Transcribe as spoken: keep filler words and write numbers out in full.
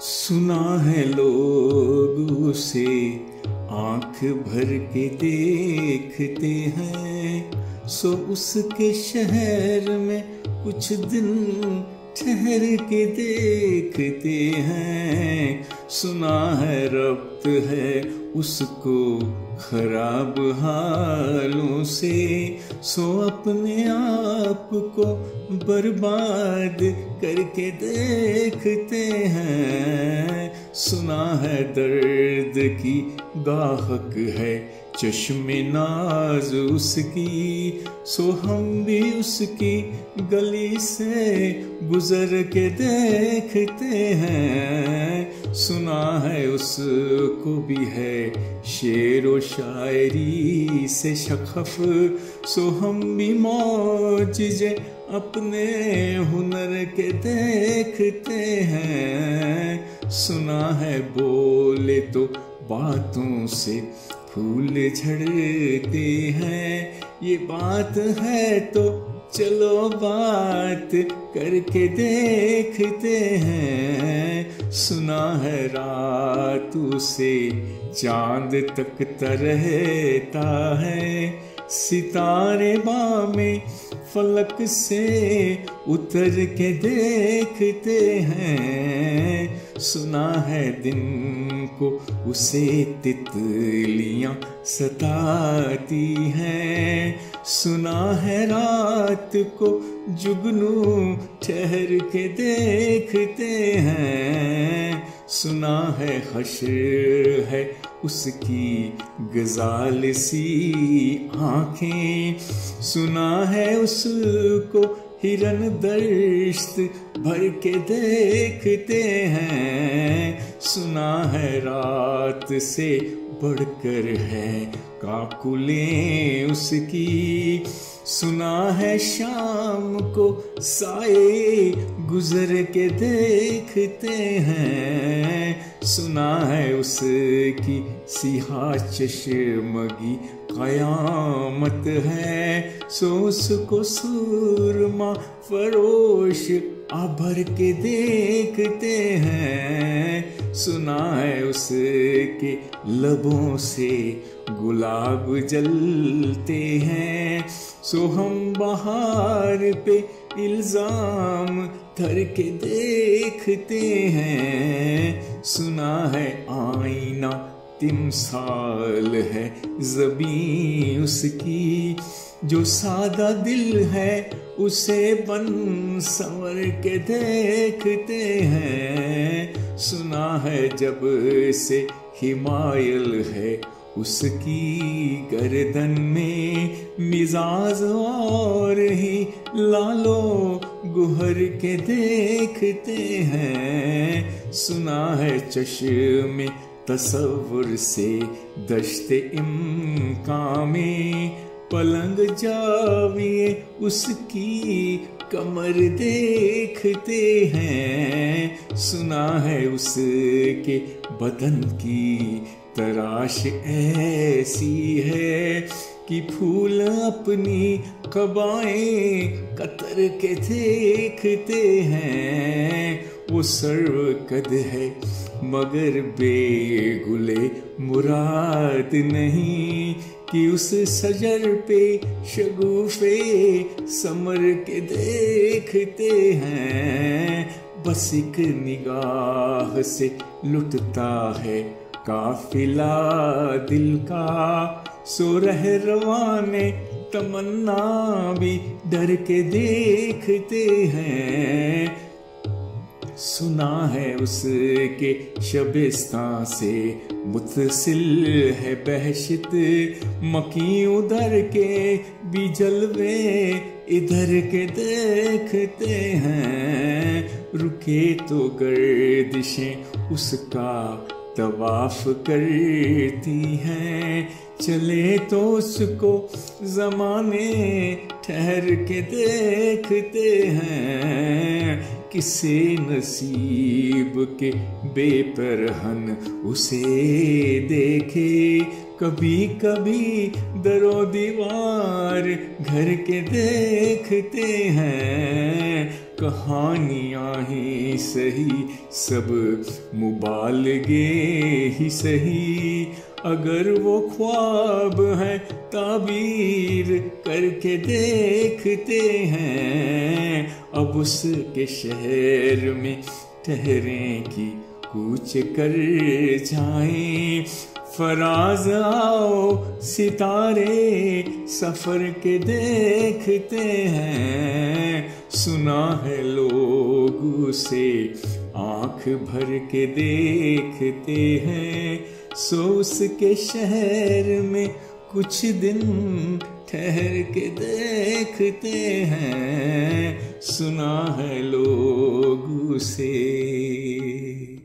सुना है लोग उसे आंख भर के देखते हैं, सो उसके शहर में कुछ दिन ठहर के देखते हैं। सुना है रब्त है उसको खराब हालों से, सो अपने आप को बर्बाद करके देखते हैं। सुना है दर्द की गाहक है चश्मे नाज उसकी, सो हम भी उसकी गली से गुजर के देखते हैं। सुना है उसको भी है शेरो शायरी से शखफ, सो हम भी मौजिज़े अपने हुनर के देखते हैं। सुना है बोले तो बातों से फूल झड़ते हैं, ये बात है तो चलो बात करके देखते हैं। सुना है रात से चांद तक तरहता है, सितारे बामे फलक से उतर के देखते हैं। सुना है दिन को उसे तितलियां सताती हैं, सुना है रात को जुगनू ठहर के देखते हैं। सुना है हश्र है उसकी गजाल सी आंखें, सुना है उसको हिरन दर्श्त भर के देखते हैं। सुना है रात से बढ़कर है काकुलें उसकी, सुना है शाम को साए गुजर के देखते हैं। सुना है उसकी सिहा चश्मगी कयामत है, सो उसको सूरमा फरोश आभर के देखते हैं। सुना है उसके लबों से गुलाब जलते हैं, सो हम बहार पे इल्जाम धर के देखते हैं। सुना है आईना तिमसाल है ज़बीं उसकी, जो सादा दिल है उसे बन संवर के देखते हैं। सुना है जब से हिमायल है उसकी गर्दन में, मिजाज और ही लालो गुहर के देखते हैं। सुना है चश्मे तसव्वुर से दश्ते इम्कां में, पलंग जाविए उसकी कमर देखते हैं। सुना है उसके बदन की तराश ऐसी है कि फूल अपनी कबाएं कतर के देखते हैं। वो सर्वकद है मगर बेगुले मुराद नहीं, कि उस सजर पे शगुफे समर के देखते हैं। बस एक निगाह से लुटता है काफिला दिल का, सो रह रवाने तमन्ना भी डर के देखते हैं। सुना है उसके शबिस्तां से मुतसिल है बहशत, मकी उधर के भी जलवे इधर के देखते हैं। रुके तो गर्दिशें उसका तवाफ करती हैं, चले तो उसको ज़माने ठहर के देखते हैं। किसे नसीब के बेपरहन उसे देखे, कभी कभी दरो दीवार घर के देखते हैं। कहानियाँ ही सही, सब मुबालगे ही सही, अगर वो ख्वाब है ताबीर करके देखते हैं। अब उसके शहर में ठहरें कि कूच कर जाएं, फराज आओ सितारे सफर के देखते हैं। सुना है लोग उसे आंख भर के देखते हैं, सो उसके शहर में कुछ दिन ठहर के देखते हैं। सुना है लोग उसे।